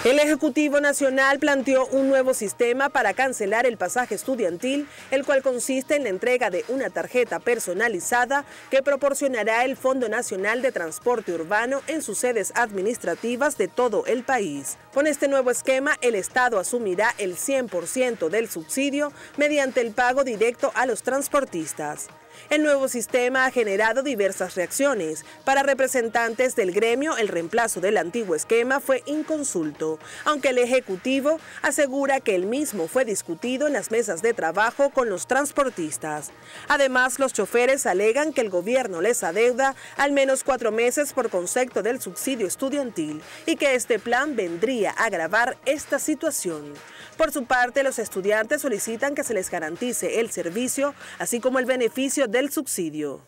El Ejecutivo Nacional planteó un nuevo sistema para cancelar el pasaje estudiantil, el cual consiste en la entrega de una tarjeta personalizada que proporcionará el Fondo Nacional de Transporte Urbano en sus sedes administrativas de todo el país. Con este nuevo esquema, el Estado asumirá el 100% del subsidio mediante el pago directo a los transportistas. El nuevo sistema ha generado diversas reacciones. Para representantes del gremio, el reemplazo del antiguo esquema fue inconsulto, aunque el Ejecutivo asegura que el mismo fue discutido en las mesas de trabajo con los transportistas. Además, los choferes alegan que el gobierno les adeuda al menos 4 meses por concepto del subsidio estudiantil y que este plan vendría a agravar esta situación. Por su parte, los estudiantes solicitan que se les garantice el servicio, así como el beneficio del subsidio.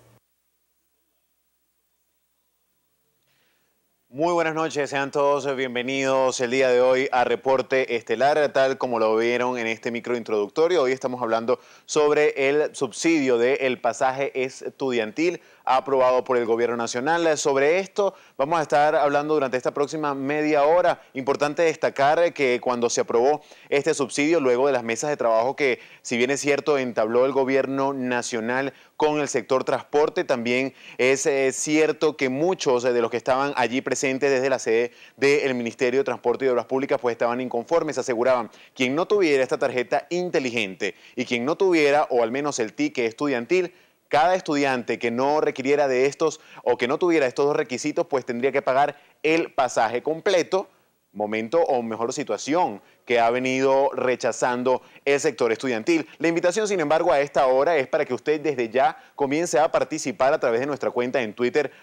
Muy buenas noches, sean todos bienvenidos el día de hoy a Reporte Estelar, tal como lo vieron en este micro introductorio. Hoy estamos hablando sobre el subsidio del pasaje estudiantil aprobado por el Gobierno Nacional. Sobre esto vamos a estar hablando durante esta próxima media hora. Importante destacar que cuando se aprobó este subsidio, luego de las mesas de trabajo que, si bien es cierto, entabló el Gobierno Nacional con el sector transporte, también es cierto que muchos de los que estaban allí presentes desde la sede del Ministerio de Transporte y Obras Públicas pues estaban inconformes, aseguraban quien no tuviera esta tarjeta inteligente y quien no tuviera o al menos el ticket estudiantil, cada estudiante que no requiriera de estos o que no tuviera estos dos requisitos pues tendría que pagar el pasaje completo, momento o mejor situación que ha venido rechazando el sector estudiantil. La invitación, sin embargo, a esta hora es para que usted desde ya comience a participar a través de nuestra cuenta en Twitter,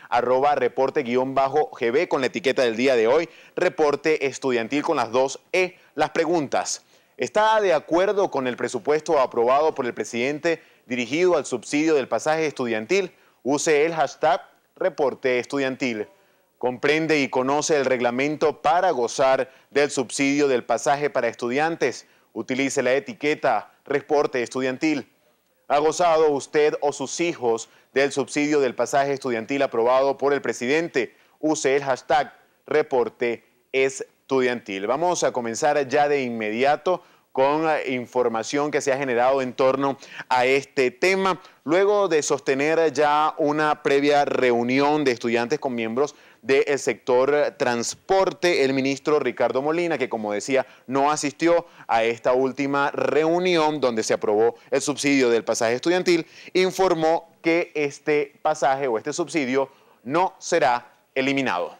@reporte_GB con la etiqueta del día de hoy, Reporte Estudiantil con las 2 E. Las preguntas: ¿está de acuerdo con el presupuesto aprobado por el presidente dirigido al subsidio del pasaje estudiantil? Use el hashtag Reporte Estudiantil. ¿Comprende y conoce el reglamento para gozar del subsidio del pasaje para estudiantes? Utilice la etiqueta Reporte Estudiantil. ¿Ha gozado usted o sus hijos del subsidio del pasaje estudiantil aprobado por el presidente? Use el hashtag Reporte Estudiantil. Vamos a comenzar ya de inmediato con información que se ha generado en torno a este tema. Luego de sostener ya una previa reunión de estudiantes con miembros del sector transporte, el ministro Ricardo Molina, que como decía, no asistió a esta última reunión donde se aprobó el subsidio del pasaje estudiantil, informó que este pasaje o este subsidio no será eliminado.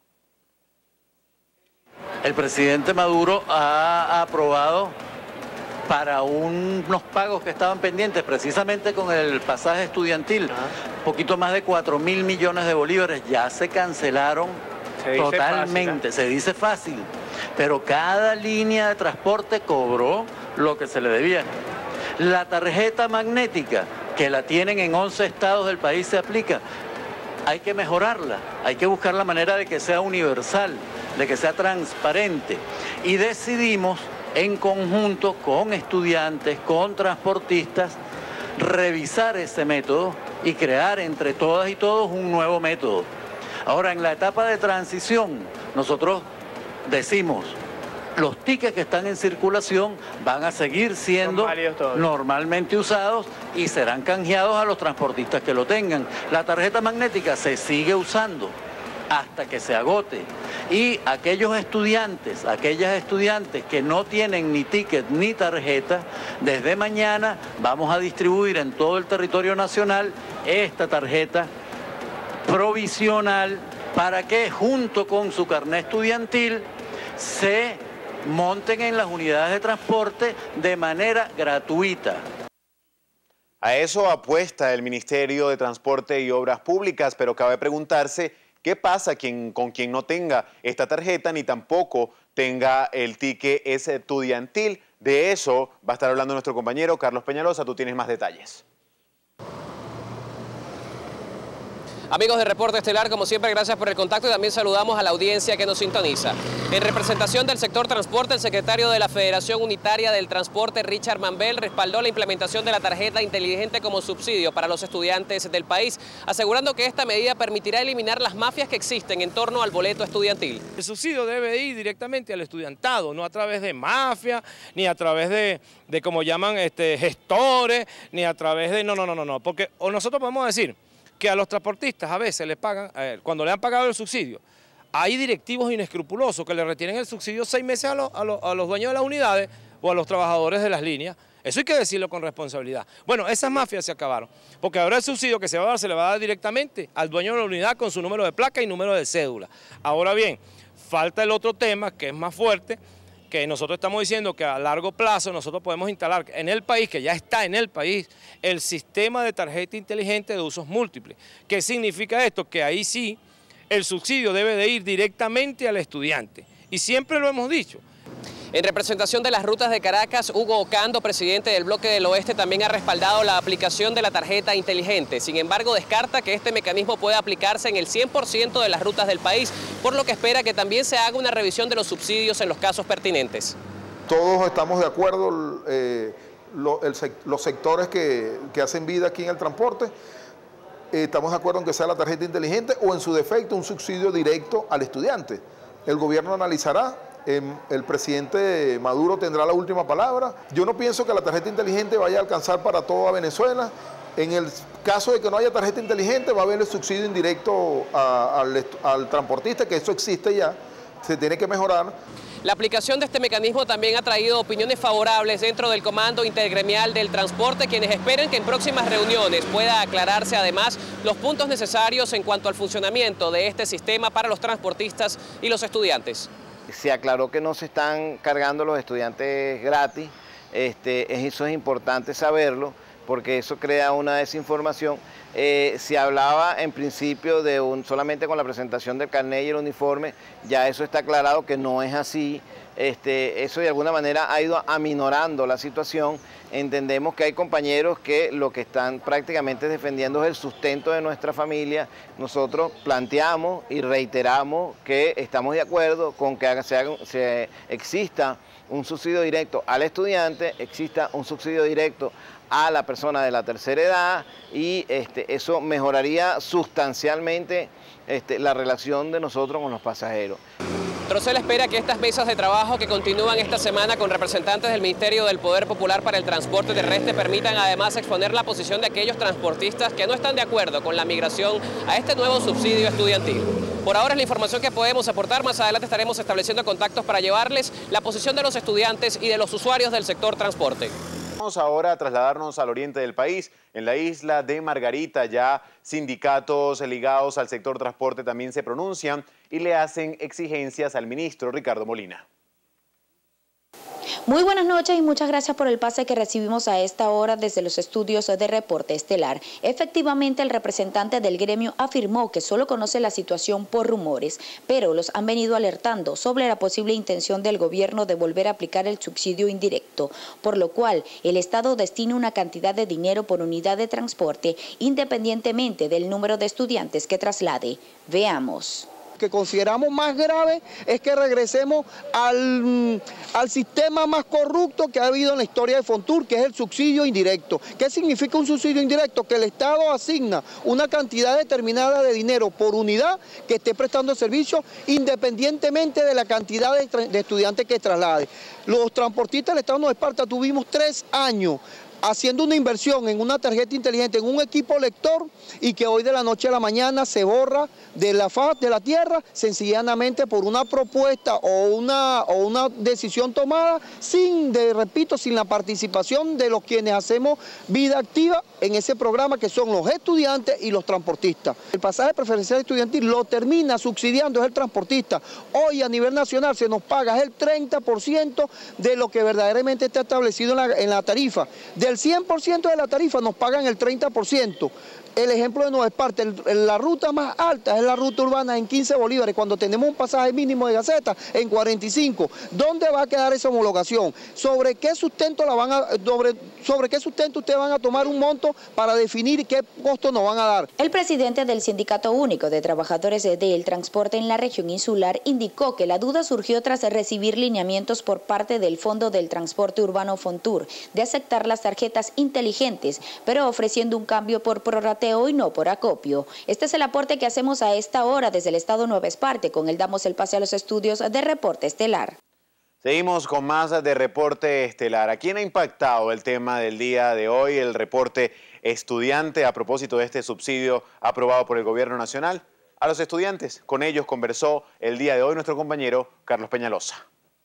El presidente Maduro ha aprobado para unos pagos que estaban pendientes precisamente con el pasaje estudiantil, poquito más de 4.000 millones de bolívares, ya se cancelaron totalmente. Se dice fácil, pero cada línea de transporte cobró lo que se le debía. La tarjeta magnética, que la tienen en 11 estados del país, se aplica. Hay que mejorarla, hay que buscar la manera de que sea universal, de que sea transparente. Y decidimos en conjunto con estudiantes, con transportistas, revisar ese método y crear entre todas y todos un nuevo método. Ahora, en la etapa de transición, nosotros decimos, los tickets que están en circulación van a seguir siendo normalmente usados y serán canjeados a los transportistas que lo tengan. La tarjeta magnética se sigue usando hasta que se agote. Y aquellos estudiantes, aquellas estudiantes que no tienen ni ticket ni tarjeta, desde mañana vamos a distribuir en todo el territorio nacional esta tarjeta provisional para que junto con su carnet estudiantil se monten en las unidades de transporte de manera gratuita. A eso apuesta el Ministerio de Transporte y Obras Públicas, pero cabe preguntarse ¿qué pasa con quien no tenga esta tarjeta ni tampoco tenga el ticket estudiantil? De eso va a estar hablando nuestro compañero Carlos Peñalosa. Tú tienes más detalles. Amigos de Reporte Estelar, como siempre, gracias por el contacto y también saludamos a la audiencia que nos sintoniza. En representación del sector transporte, el secretario de la Federación Unitaria del Transporte, Richard Mambel, respaldó la implementación de la tarjeta inteligente como subsidio para los estudiantes del país, asegurando que esta medida permitirá eliminar las mafias que existen en torno al boleto estudiantil. El subsidio debe ir directamente al estudiantado, no a través de mafias, ni a través de como llaman, gestores, ni a través de... No, porque nosotros podemos decir que a los transportistas a veces les pagan, cuando le han pagado el subsidio, hay directivos inescrupulosos que le retienen el subsidio 6 meses a los dueños de las unidades o a los trabajadores de las líneas. Eso hay que decirlo con responsabilidad. Bueno, esas mafias se acabaron, porque ahora el subsidio que se va a dar se le va a dar directamente al dueño de la unidad con su número de placa y número de cédula. Ahora bien, falta el otro tema que es más fuerte, que nosotros estamos diciendo que a largo plazo nosotros podemos instalar en el país, que ya está en el país, el sistema de tarjeta inteligente de usos múltiples. ¿Qué significa esto? Que ahí sí el subsidio debe de ir directamente al estudiante. Y siempre lo hemos dicho. En representación de las rutas de Caracas, Hugo Ocando, presidente del Bloque del Oeste, también ha respaldado la aplicación de la tarjeta inteligente. Sin embargo, descarta que este mecanismo pueda aplicarse en el 100% de las rutas del país, por lo que espera que también se haga una revisión de los subsidios en los casos pertinentes. Todos estamos de acuerdo, los sectores que hacen vida aquí en el transporte, estamos de acuerdo en que sea la tarjeta inteligente o en su defecto un subsidio directo al estudiante. El gobierno analizará. El presidente Maduro tendrá la última palabra. Yo no pienso que la tarjeta inteligente vaya a alcanzar para toda Venezuela. En el caso de que no haya tarjeta inteligente, va a haber el subsidio indirecto al transportista, que eso existe ya, se tiene que mejorar. La aplicación de este mecanismo también ha traído opiniones favorables dentro del Comando Intergremial del Transporte, quienes esperan que en próximas reuniones pueda aclararse además los puntos necesarios en cuanto al funcionamiento de este sistema para los transportistas y los estudiantes. Se aclaró que no se están cargando los estudiantes gratis, eso es importante saberlo, porque eso crea una desinformación. Se hablaba en principio de solamente con la presentación del carnet y el uniforme, ya eso está aclarado que no es así. Eso de alguna manera ha ido aminorando la situación. Entendemos que hay compañeros que lo que están prácticamente defendiendo es el sustento de nuestra familia. Nosotros planteamos y reiteramos que estamos de acuerdo con que exista un subsidio directo al estudiante, exista un subsidio directo a la persona de la tercera edad y eso mejoraría sustancialmente la relación de nosotros con los pasajeros. Trocel espera que estas mesas de trabajo que continúan esta semana con representantes del Ministerio del Poder Popular para el Transporte Terrestre permitan además exponer la posición de aquellos transportistas que no están de acuerdo con la migración a este nuevo subsidio estudiantil. Por ahora es la información que podemos aportar. Más adelante estaremos estableciendo contactos para llevarles la posición de los estudiantes y de los usuarios del sector transporte. Vamos ahora a trasladarnos al oriente del país. En la isla de Margarita ya sindicatos ligados al sector transporte también se pronuncian y le hacen exigencias al ministro Ricardo Molina. Muy buenas noches y muchas gracias por el pase que recibimos a esta hora desde los estudios de Reporte Estelar. Efectivamente, el representante del gremio afirmó que solo conoce la situación por rumores, pero los han venido alertando sobre la posible intención del gobierno de volver a aplicar el subsidio indirecto, por lo cual el Estado destina una cantidad de dinero por unidad de transporte independientemente del número de estudiantes que traslade. Veamos. Que consideramos más grave es que regresemos al sistema más corrupto que ha habido en la historia de Fontur, que es el subsidio indirecto. ¿Qué significa un subsidio indirecto? Que el Estado asigna una cantidad determinada de dinero por unidad que esté prestando el servicio independientemente de la cantidad de estudiantes que traslade. Los transportistas del Estado de Esparta tuvimos 3 años haciendo una inversión en una tarjeta inteligente, en un equipo lector, y que hoy de la noche a la mañana se borra de la faz de la tierra, sencillamente por una propuesta o una decisión tomada sin la participación de los quienes hacemos vida activa en ese programa, que son los estudiantes y los transportistas. El pasaje preferencial estudiantil lo termina subsidiando es el transportista. Hoy a nivel nacional se nos paga el 30% de lo que verdaderamente está establecido en la tarifa. Del 100% de la tarifa nos pagan el 30%. El ejemplo de Nueva Esparta, la ruta más alta es la ruta urbana en 15 bolívares, cuando tenemos un pasaje mínimo de gaseta en 45. ¿Dónde va a quedar esa homologación? ¿Sobre qué sustento sobre qué sustento ustedes van a tomar un monto para definir qué costo nos van a dar? El presidente del Sindicato Único de Trabajadores del Transporte en la región insular indicó que la duda surgió tras recibir lineamientos por parte del Fondo del Transporte Urbano Fontur de aceptar las tarjetas inteligentes, pero ofreciendo un cambio por prorrateo y no por acopio. Este es el aporte que hacemos a esta hora desde el estado Nueva Esparta. Con él damos el pase a los estudios de Reporte Estelar. Seguimos con más de Reporte Estelar. ¿A quién ha impactado el tema del día de hoy, el reporte estudiante a propósito de este subsidio aprobado por el Gobierno Nacional? A los estudiantes. Con ellos conversó el día de hoy nuestro compañero Carlos Peñalosa.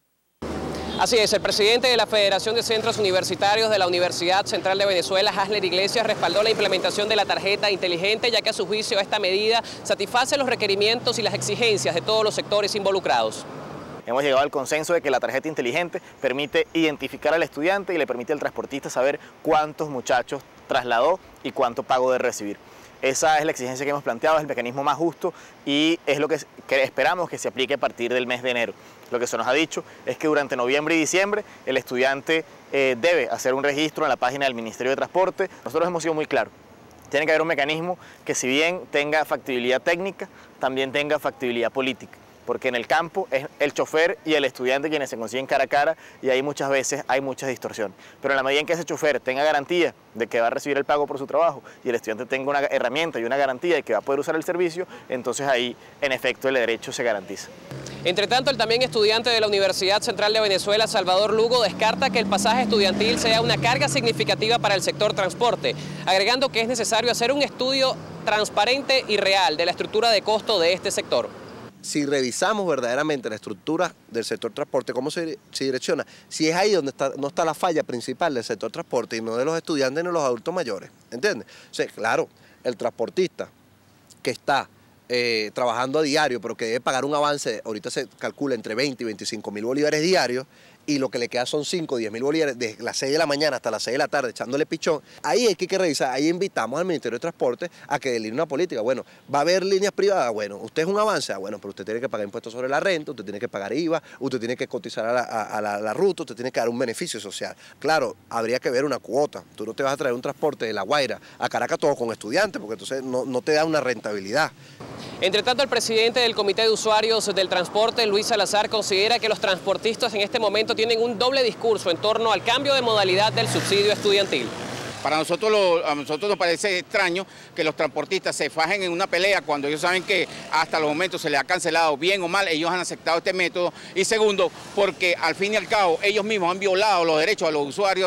Así es, el presidente de la Federación de Centros Universitarios de la Universidad Central de Venezuela, Hasler Iglesias, respaldó la implementación de la tarjeta inteligente, ya que a su juicio esta medida satisface los requerimientos y las exigencias de todos los sectores involucrados. Hemos llegado al consenso de que la tarjeta inteligente permite identificar al estudiante y le permite al transportista saber cuántos muchachos trasladó y cuánto pagó de recibir. Esa es la exigencia que hemos planteado, es el mecanismo más justo y es lo que esperamos que se aplique a partir del mes de enero. Lo que se nos ha dicho es que durante noviembre y diciembre el estudiante debe hacer un registro en la página del Ministerio de Transporte. Nosotros hemos sido muy claros. Tiene que haber un mecanismo que, si bien tenga factibilidad técnica, también tenga factibilidad política. Porque en el campo es el chofer y el estudiante quienes se consiguen cara a cara y ahí muchas veces hay mucha distorsión. Pero en la medida en que ese chofer tenga garantía de que va a recibir el pago por su trabajo y el estudiante tenga una herramienta y una garantía de que va a poder usar el servicio, entonces ahí en efecto el derecho se garantiza. Entre tanto, el también estudiante de la Universidad Central de Venezuela, Salvador Lugo, descarta que el pasaje estudiantil sea una carga significativa para el sector transporte, agregando que es necesario hacer un estudio transparente y real de la estructura de costo de este sector. Si revisamos verdaderamente la estructura del sector transporte, cómo se direcciona, si es ahí donde no está la falla principal del sector transporte y no de los estudiantes ni de los adultos mayores, ¿entiendes? O sea, claro, el transportista que está trabajando a diario, pero que debe pagar un avance, ahorita se calcula entre 20 y 25 mil bolívares diarios, y lo que le queda son 5 o 10 mil bolívares desde las 6 de la mañana hasta las 6 de la tarde echándole pichón. Ahí hay que revisar, ahí invitamos al Ministerio de Transporte a que delinee una política. Bueno, ¿va a haber líneas privadas? Bueno, ¿usted es un avance? Bueno, pero usted tiene que pagar impuestos sobre la renta, usted tiene que pagar IVA, usted tiene que cotizar a la ruta, usted tiene que dar un beneficio social. Claro, habría que ver una cuota. Tú no te vas a traer un transporte de La Guaira a Caracas todo con estudiantes, porque entonces no te da una rentabilidad. Entre tanto, el presidente del Comité de Usuarios del Transporte, Luis Salazar, considera que los transportistas en este momento tienen un doble discurso en torno al cambio de modalidad del subsidio estudiantil. A nosotros nos parece extraño que los transportistas se fajen en una pelea cuando ellos saben que hasta los momentos se les ha cancelado, bien o mal, ellos han aceptado este método. Y segundo, porque al fin y al cabo ellos mismos han violado los derechos a los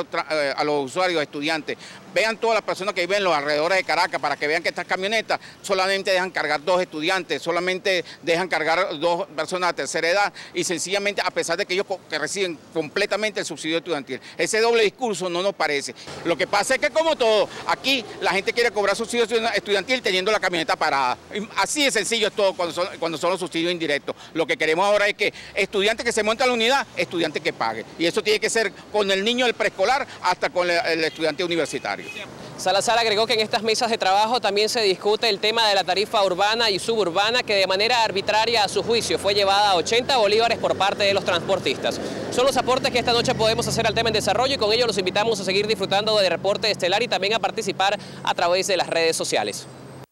usuarios estudiantes. Vean todas las personas que viven en los alrededores de Caracas para que vean que estas camionetas solamente dejan cargar 2 estudiantes, solamente dejan cargar 2 personas de tercera edad y sencillamente a pesar de que ellos que reciben completamente el subsidio estudiantil. Ese doble discurso no nos parece. Lo que pasa es que como todo, aquí la gente quiere cobrar subsidio estudiantil teniendo la camioneta parada. Así de sencillo es todo cuando son los subsidios indirectos. Lo que queremos ahora es que estudiante que se monta a la unidad, estudiante que pague. Y eso tiene que ser con el niño del preescolar hasta con el estudiante universitario. Salazar agregó que en estas mesas de trabajo también se discute el tema de la tarifa urbana y suburbana, que de manera arbitraria a su juicio fue llevada a 80 bolívares por parte de los transportistas. Son los aportes que esta noche podemos hacer al tema en desarrollo y con ello los invitamos a seguir disfrutando de Reporte Estelar y también a participar a través de las redes sociales.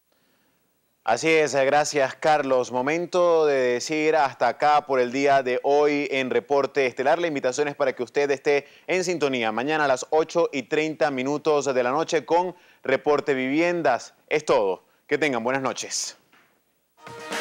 Así es, gracias Carlos. Momento de decir hasta acá por el día de hoy en Reporte Estelar. La invitación es para que usted esté en sintonía mañana a las 8:30 de la noche con Reporte Viviendas. Es todo. Que tengan buenas noches.